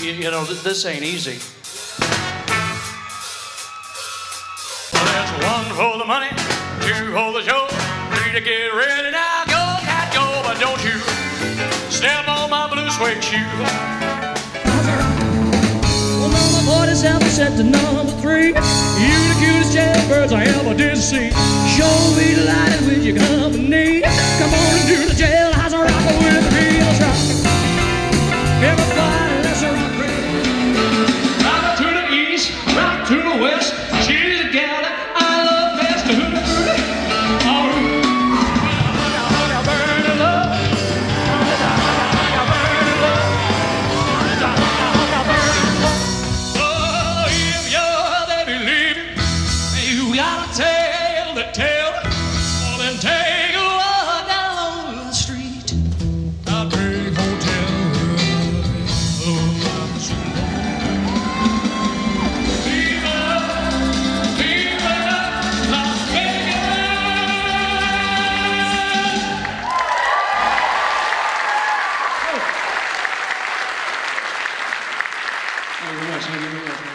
You know, this ain't easy. Well, there's one for the money, two for the show, three to get ready now. Go, cat, go, but don't you step on my blue suede shoe. Well, number 47 set to number 3. You the cutest jailbirds I ever did see. Sure be delighted with your company. Come on into the jailhouse and rock with me. Let's rock. Everybody, let's rock. Rock to the east, rock to the west. She's a gal that I love best. Tell, well then take a walk down the street. I'll bring hotel Viva, Viva Las Vegas. Thank you very much.